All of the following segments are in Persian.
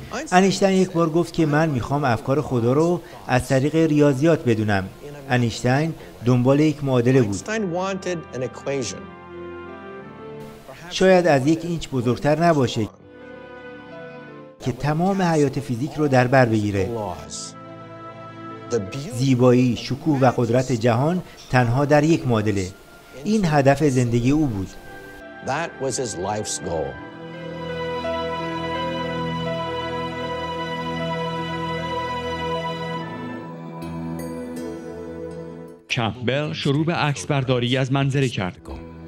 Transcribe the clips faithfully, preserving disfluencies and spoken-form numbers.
انیشتین یک بار گفت که من میخوام افکار خدا رو از طریق ریاضیات بدونم. انیشتین دنبال یک معادله بود. شاید از یک اینچ بزرگتر نباشه که تمام حیات فیزیک رو در بر بگیره. زیبایی، شکوه و قدرت جهان تنها در یک معادله. این هدف زندگی او بود. کمپبل شروع به عکس برداری از منظره کرد.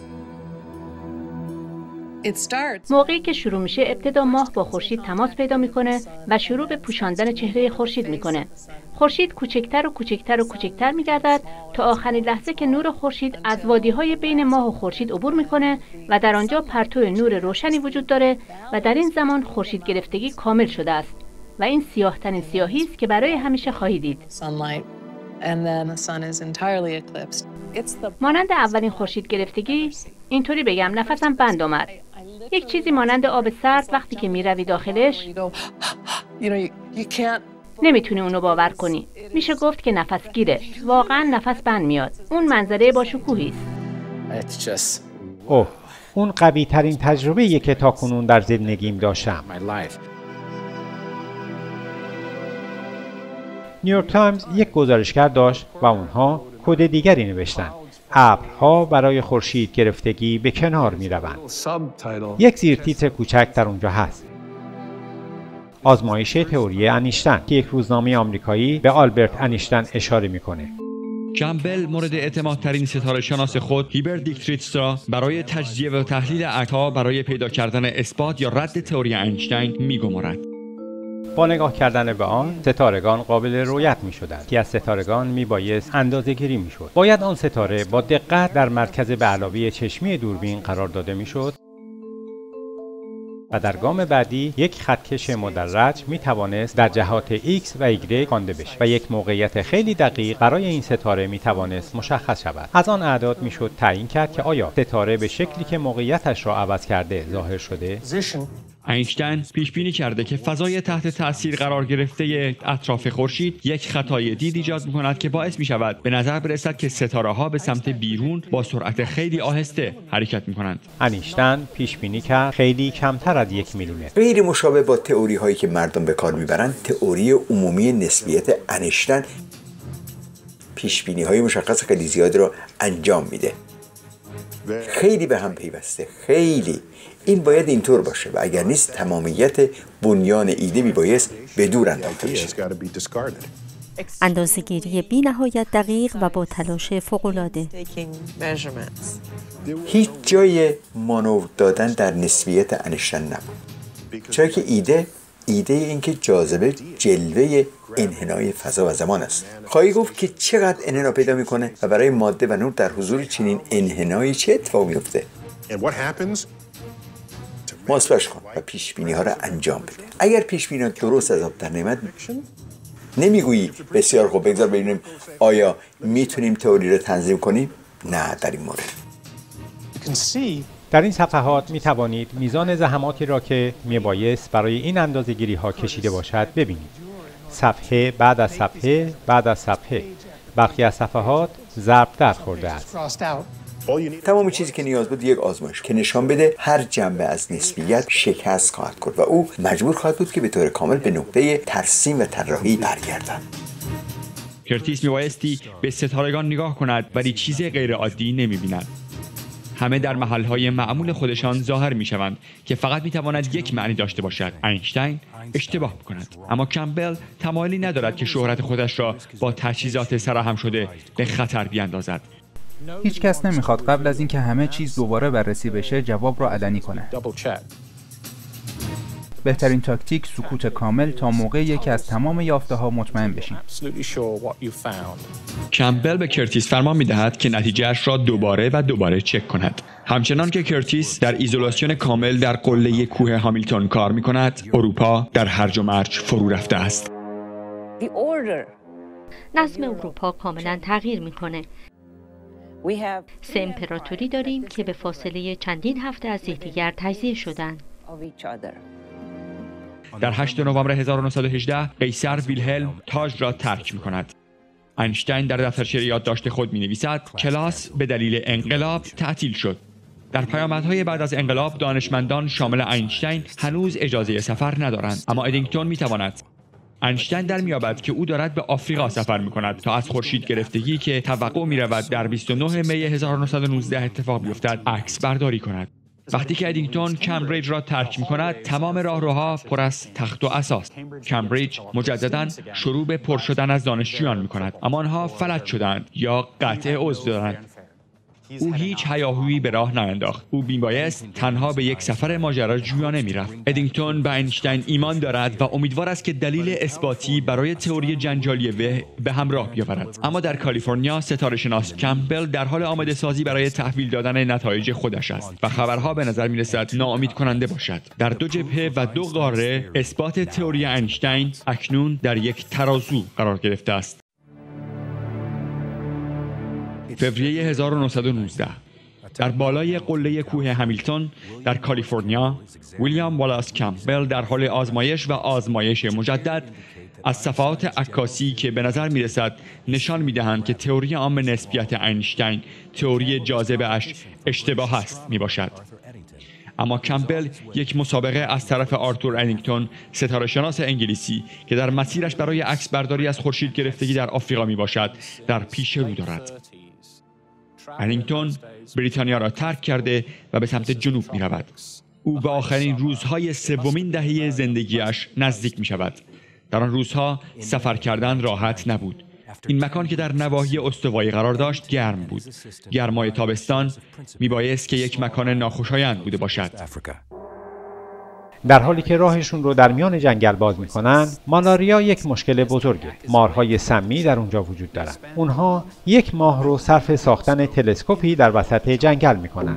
موقعی که شروع میشه ابتدا ماه با خورشید تماس پیدا میکنه و شروع به پوشاندن چهره خورشید میکنه. خورشید کوچکتر و کوچکتر و کوچکتر میگردد تا آخرین لحظه که نور خورشید از وادی‌های بین ماه و خورشید عبور میکنه و در آنجا پرتو نور روشنی وجود داره و در این زمان خورشید گرفتگی کامل شده است و این سیاه‌ترین سیاهی است که برای همیشه خواهید دید. مانند اولین خورشید گرفتگی، اینطوری بگم نفسم بند آمد. یک چیزی مانند آب سرد وقتی که میروی داخلش نمیتونی اونو باور کنی. میشه گفت که نفس گیره. واقعا نفس بند میاد. اون منظره با شکوهی است. اوه، اون قوی ترین تجربه‌ایه که تاکنون در زندگیم داشتم. نیویورک تایمز یک گزارشگر داشت و اونها کد دیگری نوشتن. ابرها برای خورشید گرفتگی به کنار می روند. یک زیرتیتر کوچک در اونجا هست. آزمایش تئوری انیشتین که یک روزنامه آمریکایی به آلبرت انیشتین اشاره میکنه. کمپبل مورد اعتمادترین ستاره شناس خود هیبرت دیکتریتس را برای تجزیه و تحلیل عکس‌ها برای پیدا کردن اثبات یا رد تئوری انیشتین میگمارد. با نگاه کردن به آن، ستارگان قابل رؤیت می شدند که از ستارگان می بایست اندازه گیری می شد. باید آن ستاره با دقت در مرکز به علاوه چشمی دوربین قرار داده می شد و در گام بعدی یک خطکش مدرج می توانست در جهات X و Y خوانده بشه و یک موقعیت خیلی دقیق برای این ستاره می توانست مشخص شود. از آن اعداد می شد تعیین کرد که آیا ستاره به شکلی که موقعیتش را عوض کرده ظاهر شده. اینشتین پیش بینی کرده که فضای تحت تأثیر قرار گرفته اطراف خورشید یک خطای دید ایجاد می‌کند که باعث می‌شود به نظر برسد که ستاره‌ها به سمت بیرون با سرعت خیلی آهسته حرکت می‌کنند. اینشتین پیش بینی کرد خیلی کمتر از یک میلیمتر. غیر مشابه با تئوری‌هایی که مردم به کار می‌برند، تئوری عمومی نسبیت اینشتین پیش بینی‌های مشخص خیلی زیادی را انجام میده. خیلی به هم پیوسته، خیلی. این باید اینطور باشه و اگر نیست تمامیت بنیان ایده میبایست به دور انداخته بشه. اندازه‌گیری بی نهایت دقیق و با تلاش فوق‌العاده. هیچ جای مانور دادن در نسبیت اینشتین نبود. چرا که ایده ایده این که جاذبه جلوه انحنای فضا و زمان است. خواهی گفت که چقدر انحنا پیدا میکنه و برای ماده و نور در حضور چنین انحنایی چه اتفاقی میفته؟ محاسبه‌اش کن و پیش بینی ها را انجام بده. اگر پیش بینی درست از آب در نمیاد، نمیگویی بسیار خوب بگذار ببینیم آیا میتونیم تئوری را تنظیم کنیم؟ نه، در این مورد. در این صفحات می توانید میزان زحماتی را که می بایست برای این اندازه‌گیری ها کشیده باشد ببینید. صفحه بعد از صفحه بعد از صفحه. برخی از صفحات ضرب در خورده است. تمام چیزی که نیاز بود یک آزمایش که نشان بده هر جنبه از نسبیت شکست خواهد کرد و او مجبور خواهد بود که به طور کامل به نقطه ترسیم و طراحی برگردد. کرتیس میبایستی به ستارگان نگاه کند ولی چیز غیر عادی نمی‌بیند. همه در محل‌های معمول خودشان ظاهر می‌شوند که فقط می‌تواند یک معنی داشته باشد. اینشتین اشتباه می‌کند، اما کمپبل تمایلی ندارد که شهرت خودش را با تجهیزات سرهم شده به خطر بیاندازد. هیچ کس نمیخواد قبل از اینکه همه چیز دوباره بررسی بشه جواب را علنی کنه. بهترین تاکتیک سکوت کامل تا موقعی که از تمام یافته‌ها مطمئن بشین. کمپبل به کرتیس فرمان می‌دهد که نتیجه‌اش را دوباره و دوباره چک کند. همچنان که کرتیس در ایزولاسیون کامل در قله کوه هامیلتون کار می‌کند، اروپا در هرج و مرج فرو رفته است. نظم اروپا کاملا تغییر می‌کنه. سه امپراتوری داریم که به فاصله چندین هفته از یکدیگر تجزیه شدند. در هشتم نوامبر هزار و نهصد و هجده قیصر ویلهلم تاج را ترک می‌کند. اینشتین در دفترچه یادداشت خود می‌نویسد کلاس به دلیل انقلاب تعطیل شد. در پیامدهای بعد از انقلاب دانشمندان شامل اینشتین هنوز اجازه سفر ندارند، اما ادینگتون می‌تواند. اینشتین در می‌یابد که او دارد به آفریقا سفر می‌کند تا از خورشید گرفتگی که توقع می‌رود در بیست و نهم می هزار و نهصد و نوزده اتفاق بیفتد عکس برداری کند. وقتی که ادینگتون کمبریج را ترک می‌کند تمام راهروها پر از تخت و اساس. کمبریج مجدداً شروع به پر شدن از دانشجویان می‌کند، اما آنها فلج شدند یا قطع عضو دارند. او هیچ هیاهویی به راه نینداخت. او میبایست تنها به یک سفر ماجراجویانه میرفت. ادینگتون به اینشتین ایمان دارد و امیدوار است که دلیل اثباتی برای تئوری جنجالی وه به همراه بیاورد. اما در کالیفرنیا ستاره شناس کمپبل در حال آماده سازی برای تحویل دادن نتایج خودش است و خبرها به نظر میرسد ناامید کننده باشد. در دو جبهه و دو قاره اثبات تئوری اینشتین اکنون در یک ترازو قرار گرفته است. فوریه هزار و نهصد و نوزده در بالای قله کوه همیلتون در کالیفرنیا ویلیام والاس کمپبل در حال آزمایش و آزمایش مجدد از صفحات عکاسی که به نظر می رسد نشان می دهند که تئوری عام نسبیت اینشتین تئوری جاذبه اش اشتباه است می باشد. اما کمپبل یک مسابقه از طرف آرتور ادینگتون ستاره شناس انگلیسی که در مسیرش برای عکس برداری از خورشید گرفتگی در آفریقا می باشد در پیش رو دارد. ادینگتون بریتانیا را ترک کرده و به سمت جنوب می رود. او به آخرین روزهای سومین دهه زندگیش نزدیک می شود. در آن روزها سفر کردن راحت نبود. این مکان که در نواحی استوایی قرار داشت گرم بود. گرمای تابستان می بایست که یک مکان ناخوشایند بوده باشد. در حالی که راهشون رو در میان جنگل باز میکنن، مالاریا یک مشکل بزرگه. مارهای سمی در اونجا وجود دارن. اونها یک ماه رو صرف ساختن تلسکوپی در وسط جنگل میکنن.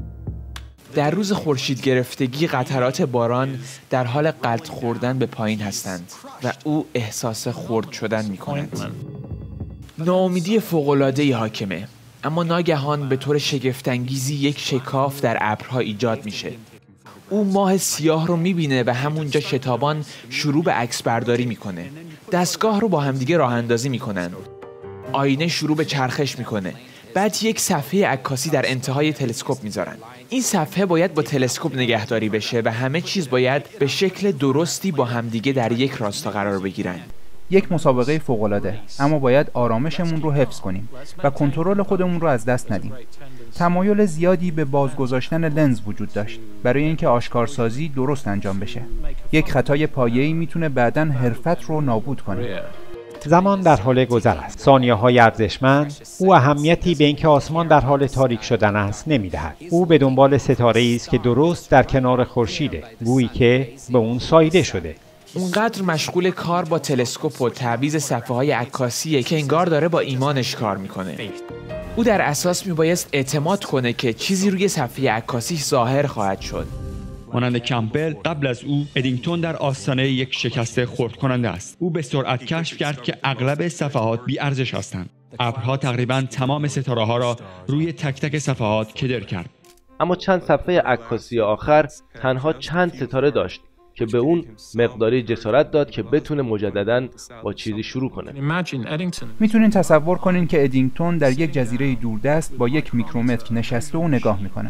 در روز خورشید گرفتگی قطرات باران در حال غلط خوردن به پایین هستند و او احساس خرد شدن میکند. ناامیدی فوق‌العاده‌ای حاکمه، اما ناگهان به طور شگفت‌انگیزی یک شکاف در ابرها ایجاد میشه. او ماه سیاه رو میبینه و همونجا شتابان شروع به عکس برداری میکنه. دستگاه رو با همدیگه راه اندازی میکنن. آینه شروع به چرخش میکنه. بعد یک صفحه عکاسی در انتهای تلسکوپ میذارن. این صفحه باید با تلسکوپ نگهداری بشه و همه چیز باید به شکل درستی با همدیگه در یک راستا قرار بگیرن. یک مسابقه فوق‌العاده، اما باید آرامشمون رو حفظ کنیم و کنترل خودمون رو از دست ندیم. تمایل زیادی به بازگذاشتن لنز وجود داشت برای اینکه آشکارسازی درست انجام بشه. یک خطای پایه‌ای میتونه بعداً حرفت رو نابود کنه. زمان در حال گذر است. ثانیه‌های ارزشمند. او اهمیتی به اینکه آسمان در حال تاریک شدن است نمی‌دهد. او به دنبال ستاره‌ای است که درست در کنار خورشیده، گویی که به اون ساییده شده. اونقدر مشغول کار با تلسکوپ و تعویض صفحه‌های عکاسیه که انگار داره با ایمانش کار میکنه. او در اساس میبایست اعتماد کنه که چیزی روی صفحه عکاسی ظاهر خواهد شد. مانند کمپبل قبل از او ادینگتون در آستانه یک شکست خرد کننده است. او به سرعت کشف کرد که اغلب صفحات بی ارزش هستند. ابرها تقریباً تمام ستاره ها را روی تک تک صفحات کدر کرد. اما چند صفحه عکاسی آخر تنها چند ستاره داشت که به اون مقداری جسارت داد که بتونه مجدداً با چیزی شروع کنه. میتونین تصور کنین که ادینگتون در یک جزیره دوردست با یک میکرومتر نشسته و نگاه میکنه.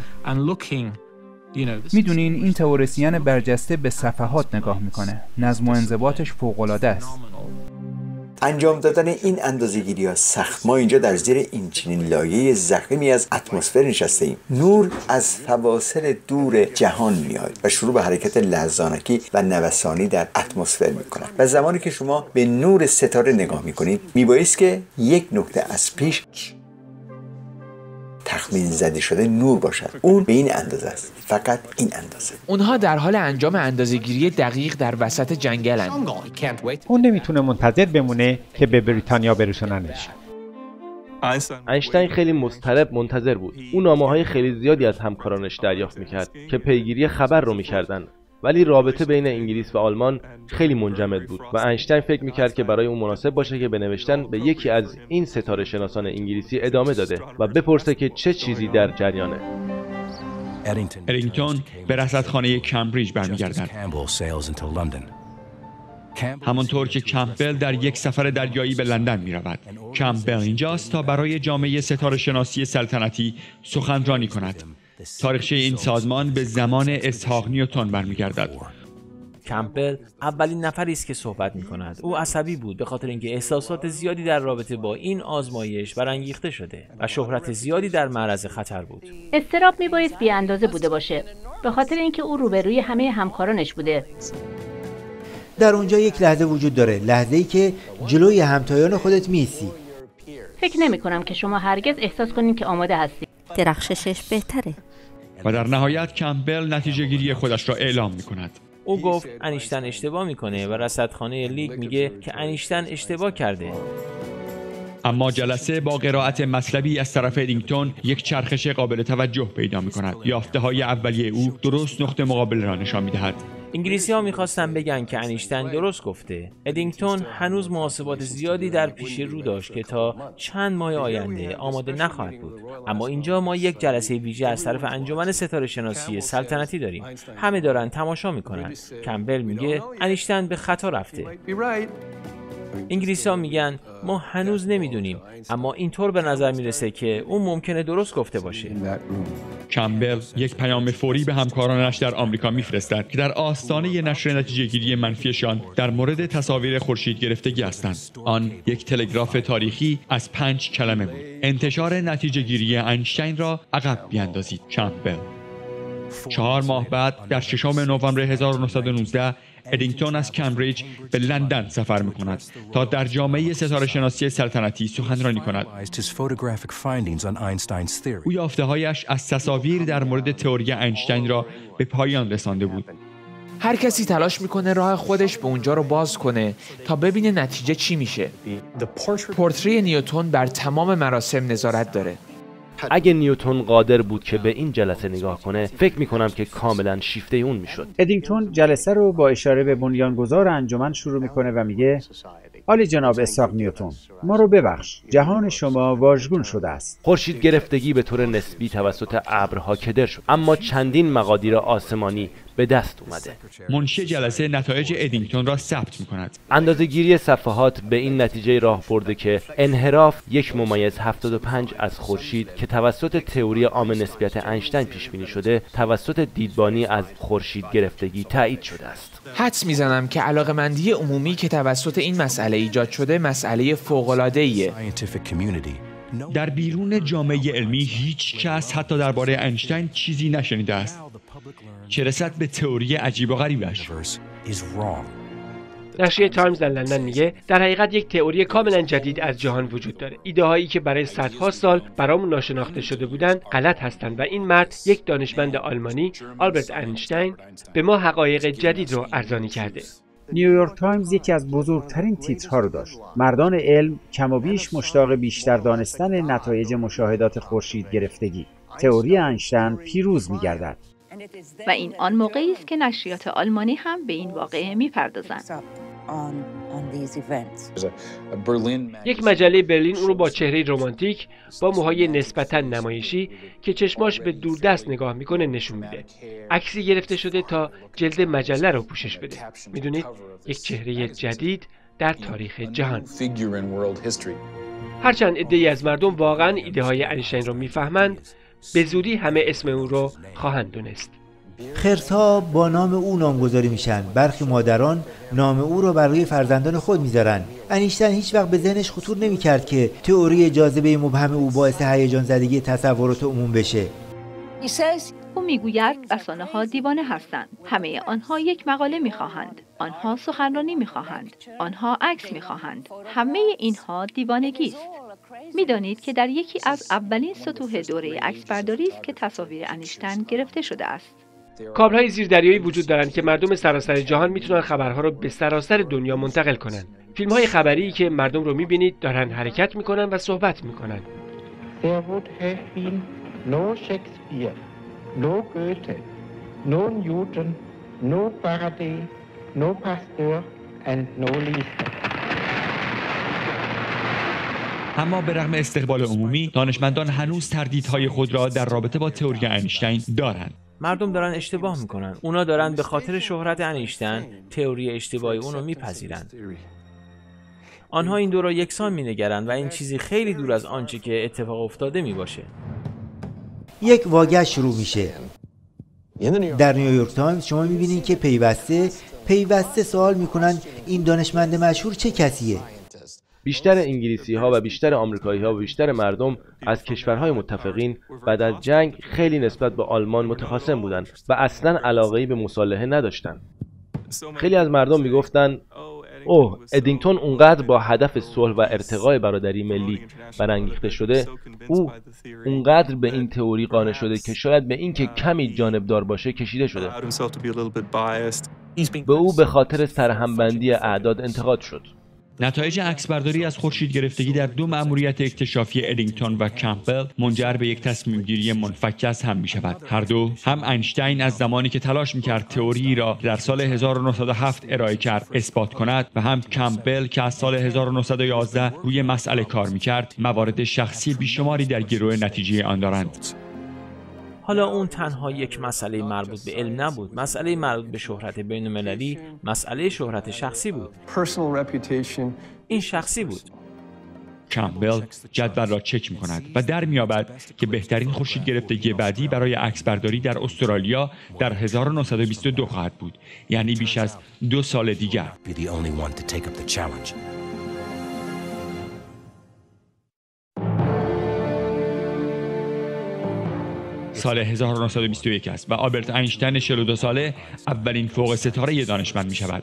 میدونین این تئوریسین برجسته به صفحات نگاه میکنه. نظم و انضباطش فوق‌العاده است. انجام دادن این اندازه‌گیری ها سخت. ما اینجا در زیر این چنین لایه ضخیمی از اتمسفر نشسته ایم. نور از فواصل دور جهان میاد و شروع به حرکت لرزانکی و نوسانی در اتمسفر میکنه. و زمانی که شما به نور ستاره نگاه میکنید میبایست که یک نقطه از پیش تخمین زده شده نور باشد. اون به این اندازه است، فقط این اندازه. اونها در حال انجام اندازه‌گیری دقیق در وسط جنگلن. اون نمیتونه منتظر بمونه که به بریتانیا برسوننش. اینشتین خیلی مضطرب منتظر بود. اون نامه‌های خیلی زیادی از همکارانش دریافت میکرد که پیگیری خبر رو میکردن. ولی رابطه بین انگلیس و آلمان خیلی منجمد بود و اینشتین فکر میکرد که برای اون مناسب باشه که به نوشتن به یکی از این ستاره شناسان انگلیسی ادامه داده و بپرسه که چه چیزی در جریانه. ادینگتون به رصدخانه کمبریج برمیگردد. همانطور که کمپبل در یک سفر دریایی به لندن می رود. کمپبل اینجاست تا برای جامعه ستاره شناسی سلطنتی سخنرانی کند. تاریخچه این سازمان به زمان اسحاق نیوتن برمیگردد. کمپبل اولین نفری است که صحبت می کند. او عصبی بود به خاطر اینکه احساسات زیادی در رابطه با این آزمایش برانگیخته شده و شهرت زیادی در معرض خطر بود. اضطراب می بایست بی اندازه بوده باشه به خاطر اینکه او روبروی همه همکارانش بوده. در اونجا یک لحظه وجود داره، لحظه‌ای که جلوی همتایان خودت میسی. فکر نمی کنم که شما هرگز احساس کنین که آماده هستید. درخششش بهتره. و در نهایت کمپبل نتیجه گیری خودش را اعلام می کند. او گفت انیشتن اشتباه میکنه و رصدخانه لیگ میگه که انیشتن اشتباه کرده. اما جلسه با قرائت مطلبی از طرف ادینگتون یک چرخش قابل توجه پیدا می کند. یافته های اولیه او درست نقطه مقابل را نشان می دهد. انگلیسی ها میخواستن بگن که انیشتین درست گفته. ادینگتون هنوز محاسبات زیادی در پیش رو داشت که تا چند ماه آینده آماده نخواهد بود. اما اینجا ما یک جلسه ویژه از طرف انجمن ستاره شناسی سلطنتی داریم. همه دارن تماشا میکنن. کمپبل میگه انیشتین به خطا رفته. انگلیسی ها میگن ما هنوز نمیدونیم، اما اینطور به نظر میرسه که اون ممکنه درست گفته باشه. کمپبل یک پیام فوری به همکارانش در آمریکا میفرستد که در آستانه نشر نتیجه گیری منفیشان در مورد تصاویر خورشید گرفتگی هستند. آن یک تلگراف تاریخی از پنج کلمه بود: انتشار نتیجه گیری اینشتین را عقب بیاندازید. کمپبل. چهار ماه بعد در ششم نوامبر هزار و نهصد و نوزده ادینگتون از کمبریج به لندن سفر می‌کند تا در جامعه ستاره شناسی سلطنتی سخنرانی کند. او یافته‌هایش از تصاویر در مورد تئوری اینشتین را به پایان رسانده بود. هر کسی تلاش میکنه راه خودش به اونجا رو باز کنه تا ببینه نتیجه چی میشه. پورتری نیوتن بر تمام مراسم نظارت داره. اگه نیوتن قادر بود که به این جلسه نگاه کنه، فکر میکنم که کاملا شیفته اون میشد. ادینگتون جلسه رو با اشاره به بنیانگذار انجمن شروع میکنه و میگه عالی جناب اسحاق نیوتن، ما رو ببخش، جهان شما واژگون شده است. خورشید گرفتگی به طور نسبی توسط ابرها کدر شد، اما چندین مقادیر آسمانی به دست اومده. منشی جلسه نتایج ادینگتون را ثبت می‌کند. اندازه‌گیری صفحات به این نتیجه راه برده که انحراف یک ممیز هفتاد و پنج از خورشید که توسط تئوری عام نسبیت اینشتین پیش بینی شده، توسط دیدبانی از خورشید گرفتگی تایید شده است. حدس میزنم که علاقه‌مندی عمومی که توسط این مسئله ایجاد شده مسئله فوق‌العاده‌ایه. در بیرون جامعه علمی هیچ کس حتی درباره اینشتین چیزی نشنیده است، چه رسد به تئوری عجیب و غریبش. نشریه تایمز در لندن میگه در حقیقت یک تئوری کاملا جدید از جهان وجود داره. ایده هایی که برای صدها سال برامون ناشناخته شده بودند غلط هستند و این مرد، یک دانشمند آلمانی، آلبرت اینشتین، به ما حقایق جدید رو ارزانی کرده. نیویورک تایمز یکی از بزرگترین تیترها رو داشت. مردان علم کم و بیش مشتاق بیشتر دانستن نتایج مشاهدات خورشید گرفتگی. تئوری اینشتین پیروز می‌گردد. و این آن موقعی است که نشریات آلمانی هم به این واقعه می‌پردازند. یک مجله برلین او رو با چهره رمانتیک با موهای نسبتاً نمایشی که چشماش به دوردست نگاه میکنه نشون میده. عکسی گرفته شده تا جلد مجله رو پوشش بده. میدونید، یک چهره جدید در تاریخ جهان. هرچند عده‌ای از مردم واقعاً ایده های اینشتین رو میفهمند، به زودی همه اسم او رو خواهند دونست. خرس‌ها با نام او نامگذاری میشن. برخی مادران نام او رو برای فرزندان خود میذارن. اینشتین هیچ وقت به ذهنش خطور نمیکرد که تئوری جاذبه مبهم او باعث هیجان زدگی تصورات عموم بشه. او میگوید رسانه‌ها دیوانه هستند. همه آنها یک مقاله میخواهند. آنها سخنرانی میخواهند. آنها عکس میخواهند. همه اینها دیوانگی است. میدانید که در یکی از اولین سطوح دوره عکسبرداری است که تصاویر اینشتین گرفته شده است. کابل‌های زیردریایی وجود دارند که مردم سراسر جهان میتونن خبرها رو به سراسر دنیا منتقل کنن. فیلم‌های خبری که مردم رو میبینید دارن حرکت میکنن و صحبت میکنن. There would have been no Shakespeare, no Goethe, no Newton, no Faraday, no Pasteur and no Lister. اما به رغم استقبال عمومی، دانشمندان هنوز تردیدهای خود را در رابطه با تئوری اینشتین دارند. مردم دارن اشتباه میکنن. اونا دارن به خاطر شهرت اینشتین تئوری اشتباهی اونو میپذیرند. آنها این دو را یکسان مینگرند و این چیزی خیلی دور از آنچه که اتفاق افتاده میباشه. یک واقعه شروع میشه. در نیویورک تایمز شما میبینید که پیوسته پیوسته سوال میکنن این دانشمند مشهور چه کسیه؟ بیشتر انگلیسی ها و بیشتر آمریکایی ها و بیشتر مردم از کشورهای متفقین بعد از جنگ خیلی نسبت به آلمان متخاصم بودند و اصلا علاقه‌ای به مصالحه نداشتند. خیلی از مردم میگفتن اوه ادینگتون اونقدر با هدف صلح و ارتقای برادری ملی برانگیخته شده، او اونقدر به این تئوری قانع شده که شاید به این که کمی جانبدار باشه کشیده شده. به او به خاطر سرهمبندی اعداد انتقاد شد. نتایج عکسبرداری از خورشید گرفتگی در دو مأموریت اکتشافی ادینگتون و کمپبل منجر به یک تصمیم گیری منفک از هم می شود. هر دو، هم اینشتین از زمانی که تلاش می کرد تئوری را در سال هزار و نهصد و هفت ارائه کرد اثبات کند و هم کمپبل که از سال هزار و نهصد و یازده روی مسئله کار می کرد، موارد شخصی بیشماری در گروه نتیجه آن دارند. حالا اون تنها یک مسئله مربوط به علم نبود. مسئله مربوط به شهرت بین‌المللی، مسئله شهرت شخصی بود. این شخصی بود. کمپبل جدول را چک می کند و در می یابد که بهترین خورشید گرفتگی بعدی برای عکسبرداری در استرالیا در هزار و نهصد و بیست و دو خواهد بود، یعنی بیش از دو سال دیگر. سال هزار و نهصد و بیست و یک است و آلبرت اینشتین چهل و دو ساله اولین فوق ستاره دانشمند می شود.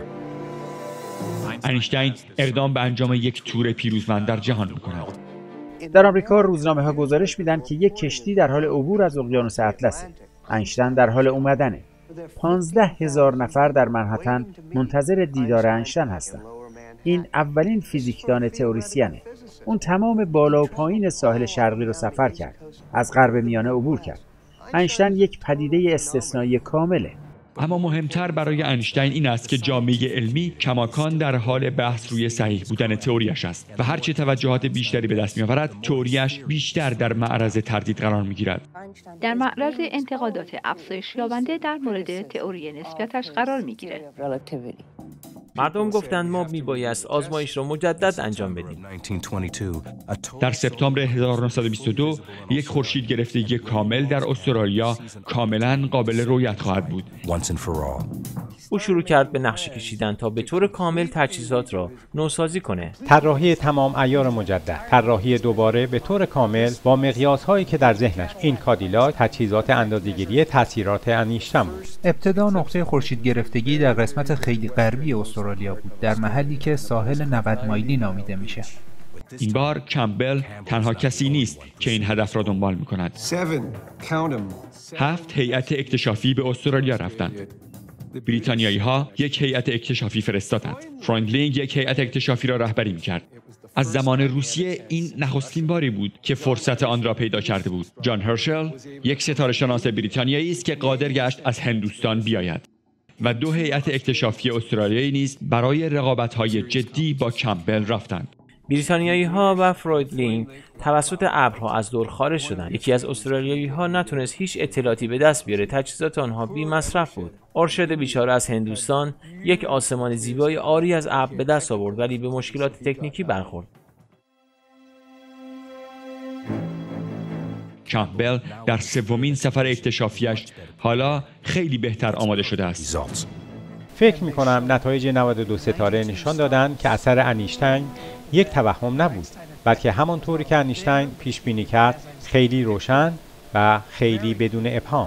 اینشتین اقدام به انجام یک تور پیروزمند در جهان می کند. در آمریکا روزنامه ها گزارش میدن که یک کشتی در حال عبور از اقیانوس اطلسه. اینشتین در حال اومدنه. پانزده هزار نفر در منهتن منتظر دیدار اینشتین هستند. این اولین فیزیکدان تئوریسینه. اون تمام بالا و پایین ساحل شرقی رو سفر کرد. از غرب میانه عبور کرد. اینشتین یک پدیده استثنایی کامله. اما مهمتر برای اینشتین این است که جامعه علمی کماکان در حال بحث روی صحیح بودن تئوریش است و هرچه توجهات بیشتری به دست می‌آورد، تئوریش بیشتر در معرض تردید قرار می‌گیرد. در معرض انتقادات افزایش یابنده در مورد تئوری نسبیتش قرار می‌گیره. مردم گفتند ما میبایست آزمایش را مجدد انجام بدیم. در سپتامبر هزار و نهصد و بیست و دو یک خورشید گرفتگی کامل در استرالیا کاملا قابل رؤیت خواهد بود. او شروع کرد به نقشه کشیدن تا به طور کامل تجهیزات را نوسازی کنه. طراحی تمام عیار مجدد، طراحی دوباره به طور کامل با مقیاس‌هایی که در ذهنش. این کادیلاک تجهیزات اندازه‌گیری تاثیرات اینشتین بود. ابتدا نقطه خورشید گرفتگی در قسمت خیلی غربی استرالیا بود، در محلی که ساحل نود مایلی نامیده میشه. این بار کمپبل تنها کسی نیست که این هدف را دنبال می‌کند. هفت هیئت اکتشافی به استرالیا رفتند. بریتانیایی ها یک هیئت اکتشافی فرستادند. فرانکلین یک هیئت اکتشافی را رهبری می‌کرد. از زمان روسیه این نخستین باری بود که فرصت آن را پیدا کرده بود. جان هرشل یک ستاره شناس بریتانیایی است که قادر گشت از هندوستان بیاید. و دو هیئت اکتشافی استرالیایی نیز برای رقابت‌های جدی با کمپبل رفتند. بریتانیایی ها و فرویدلینگ توسط ابرها از دور خارج شدند. یکی از استرالیایی ها نتونست هیچ اطلاعاتی به دست بیاره. تجهیزات آنها بی مصرف بود. ارشد بیچاره از هندوستان یک آسمان زیبای عاری از ابر به دست آورد، ولی به مشکلات تکنیکی برخورد. کمپبل در سومین سفر اکتشافیش حالا خیلی بهتر آماده شده است. فکر می‌کنم نتایج نود و دو ستاره نشان دادند که اثر اینشتین یک توهم نبود، بلکه همانطوری که اینشتین پیش بینی کرد، خیلی روشن و خیلی بدون ابهام.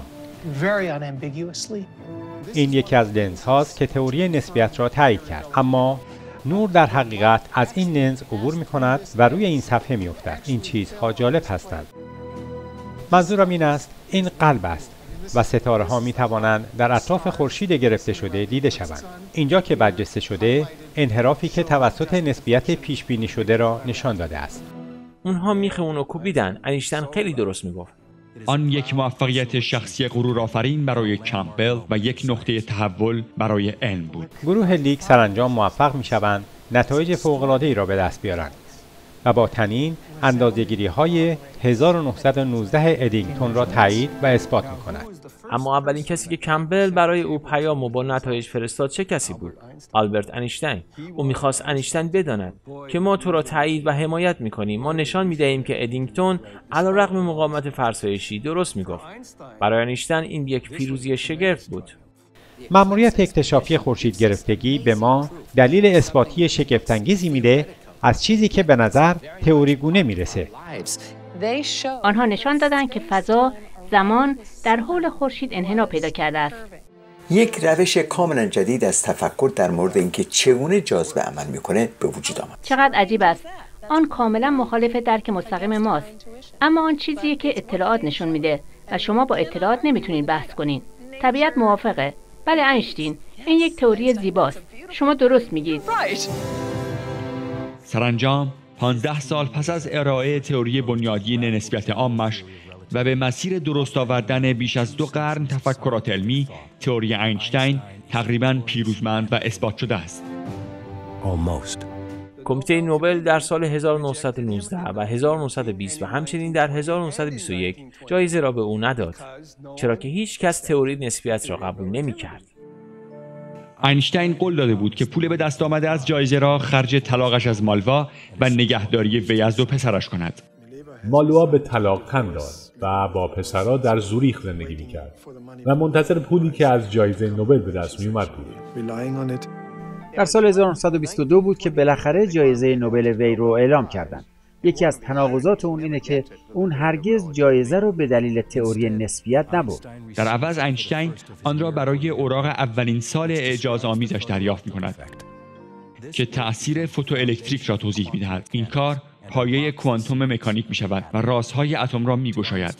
این یکی از لنز هاست که تئوری نسبیت را تایید کرد، اما نور در حقیقت از این لنز عبور می‌کند و روی این صفحه می‌افتد. این چیزها جالب هستند. منظورم این است این قلب است و ستاره ها می توانند در اطراف خورشید گرفته شده دیده شوند. اینجا که برجسته شده، انحرافی که توسط نسبیت پیش بینی شده را نشان داده است. اونها میخ اونو کوبیدن. اینشتین خیلی درست میگفت. آن یک موفقیت شخصی غرورآفرین برای کمپبل و یک نقطه تحول برای علم بود. گروه لیک سرانجام موفق می شوند نتایج فوق‌العاده‌ای را به دست بیارند. و با طنین اندازه‌گیری‌های هزار و نهصد و نوزده ادینگتون را تایید و اثبات می‌کند. اما اولین کسی که کمبل برای او پیام و با نتایج فرستاد چه کسی بود؟ آلبرت انیشتین. او می‌خواست انیشتین بداند که ما تو را تایید و حمایت می‌کنیم. ما نشان می‌دهیم که ادینگتون علیرغم مقاومت فرسایشی درست می‌گفت. برای انیشتین این یک پیروزی شگرف بود. مأموریت اکتشافی خورشید گرفتگی به ما دلیل اثباتی شگفت‌انگیزی میده از چیزی که به نظر تئوری گونه میرسه. آنها نشان دادند که فضا زمان در حول خورشید انحنا پیدا کرده است. یک روش کاملا جدید از تفکر در مورد اینکه چگونه جاذبه عمل میکنه به وجود آمد. چقدر عجیب است. آن کاملا مخالف درک مستقیم ماست. اما آن چیزیه که اطلاعات نشون میده و شما با اطلاعات نمیتونید بحث کنین. طبیعت موافقه. بله اینشتین، این یک تئوری زیباست. شما درست میگید. سرانجام پانزده سال پس از ارائه تئوری بنیادی نسبیت عامش و به مسیر درست آوردن بیش از دو قرن تفکرات علمی، تئوری اینشتین تقریباً پیروزمند و اثبات شده است. کمیته نوبل در سال هزار و نهصد و نوزده و هزار و نهصد و بیست و همچنین در هزار و نهصد و بیست و یک جایزه را به او نداد، چرا که هیچ کس تئوری نسبیت را قبول نمی‌کرد. اینشتین قول داده بود که پول به دست آمده از جایزه را خرج طلاقش از مالوا و نگهداری وی از دو پسرش کند. مالوا به طلاق تن داد و با پسرها در زوریخ زندگی می‌کرد و منتظر پولی که از جایزه نوبل به دست می‌آمد بود. در سال هزار و نهصد و بیست و دو بود که بالاخره جایزه نوبل وی رو اعلام کردند. یکی از تناقضات اون اینه که اون هرگز جایزه رو به دلیل تئوری نسبیت نبرد. در عوض اینشتین آن را برای اوراق اولین سال اعجاز آمیزش دریافت می‌کند که تأثیر فوتوالکتریک را توضیح می‌دهد. این کار پایه کوانتوم مکانیک می‌شود و رازهای اتم را می‌گشاید.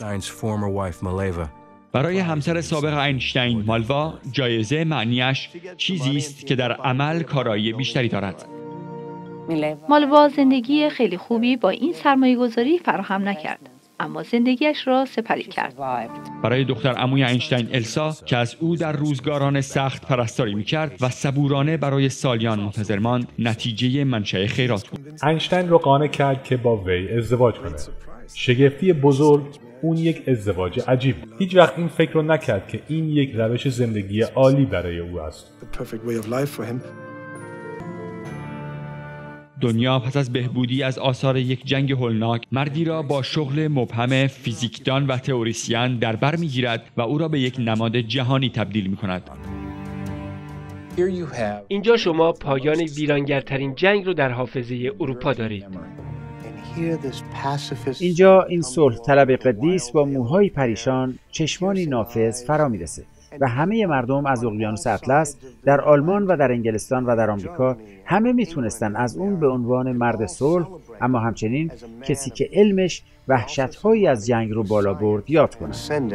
برای همسر سابق اینشتین، مالوا، جایزه معنیش چیزی است که در عمل کارایی بیشتری دارد. مالوا زندگی خیلی خوبی با این سرمایه گذاری فراهم نکرد، اما زندگیش را سپری کرد. برای دختر عموی اینشتین السا که از او در روزگاران سخت پرستاری میکرد و صبورانه برای سالیان منتظر ماند، نتیجه منشأ خیرات بود. اینشتین را قانع کرد که با وی ازدواج کنه. شگفتی بزرگ اون یک ازدواج عجیب. هیچ وقت این فکر رو نکرد که این یک روش زندگی عالی برای او است. دنیا پس از بهبودی از آثار یک جنگ هولناک، مردی را با شغل مبهم فیزیکدان و تئوریسین در بر می‌گیرد و او را به یک نماد جهانی تبدیل می‌کند. اینجا شما پایان ویرانگرترین جنگ رو در حافظه اروپا دارید. اینجا این صلح طلب قدیس با موهای پریشان، چشمانی نافذ فرا میرسه و همه مردم از اقیانوس اطلس در آلمان و در انگلستان و در آمریکا همه میتونستن از اون به عنوان مرد صلح، اما همچنین کسی که علمش وحشت‌هایی از جنگ رو بالا برد یاد کنن.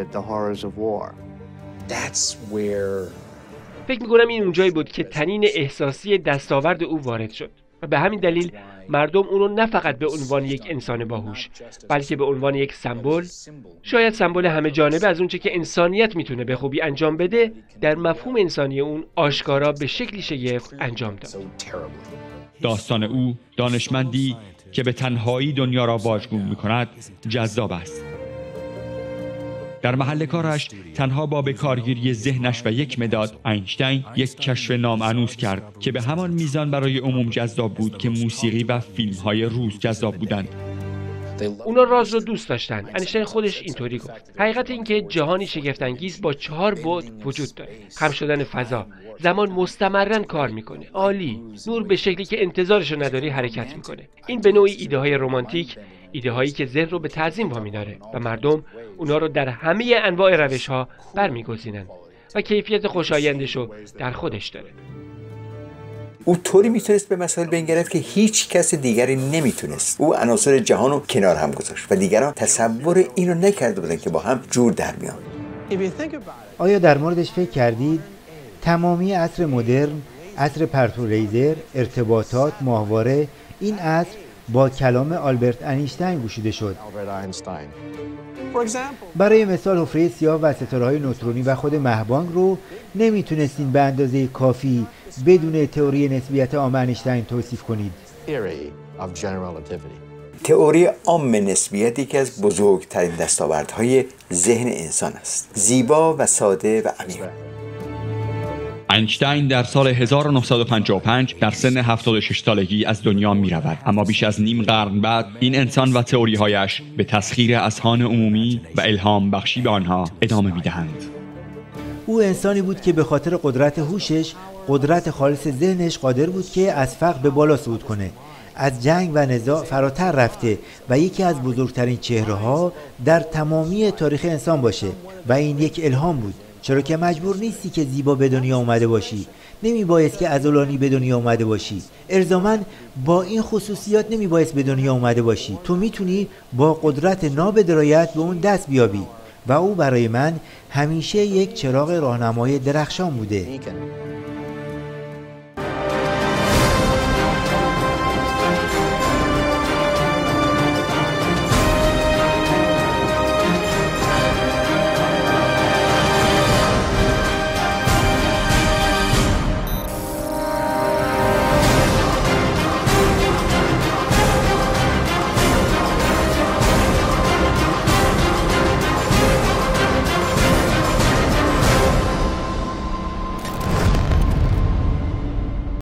فکر می‌کنم این اونجایی بود که طنین احساسی دستاورد او وارد شد و به همین دلیل مردم اون رو نه فقط به عنوان یک انسان باهوش، بلکه به عنوان یک سمبل، شاید سمبل همه جانبه از اونچه که انسانیت میتونه به خوبی انجام بده، در مفهوم انسانی اون آشکارا به شکلی شگفت انجام داد. داستان او، دانشمندی که به تنهایی دنیا را واژگون می‌کند، جذاب است. در محل کارش تنها با بکارگیری ذهنش و یک مداد، اینشتین یک کشف نامانوس کرد که به همان میزان برای عموم جذاب بود که موسیقی و فیلم‌های روز جذاب بودند. اونا راز رو دوست داشتن. اینشتین خودش اینطوری گفت. حقیقت این که جهانی شگفت‌انگیز با چهار بعد وجود داره. خم شدن فضا، زمان مستمرن کار میکنه. عالی. نور به شکلی که انتظارشو نداری حرکت میکنه. این به نوعی ایده های رمانتیک، ایده هایی که ذهن رو به تعظیم وامی داره و مردم اونا رو در همه انواع روش ها برمیگزینن و کیفیت خوشایندشو در خودش داره. او طوری میتونست به مسائل بنگرد که هیچ کس دیگری نمیتونست. او عناصر جهان رو کنار هم گذاشت و دیگران تصور اینو نکرده بودن که با هم جور در میان. آیا در موردش فکر کردید؟ تمامی عصر مدرن، عصر پرتو لیزر، ارتباطات، ماهواره، این عصر با کلام آلبرت انیشتین گشوده شد. برای مثال حفره سیاه و ستاره‌های نوترونی و خود مهبانگ رو نمیتونستین به اندازه کافی بدون تئوری نسبیت عام انیشتین توصیف کنید. تئوری عام نسبیت یکی از بزرگترین دستاوردهای ذهن انسان است. زیبا و ساده و عمیق. اینشتین در سال هزار و نهصد و پنجاه و پنج در سن هفتاد و شش سالگی از دنیا می رود، اما بیش از نیم قرن بعد این انسان و تئوری‌هایش به تسخیر اذهان عمومی و الهام بخشی به آنها ادامه می دهند. او انسانی بود که به خاطر قدرت هوشش، قدرت خالص ذهنش قادر بود که از فقر به بالا صعود کنه، از جنگ و نزاع فراتر رفته و یکی از بزرگترین چهره‌ها در تمامی تاریخ انسان باشه و این یک الهام بود، چرا که مجبور نیستی که زیبا به دنیا اومده باشی، نمی بایست که عضلانی به دنیا اومده باشی، الزاماً با این خصوصیات نمی بایست به دنیا اومده باشی. تو میتونی با قدرت نابدرایت به اون دست بیابی و او برای من همیشه یک چراغ راهنمای درخشان بوده.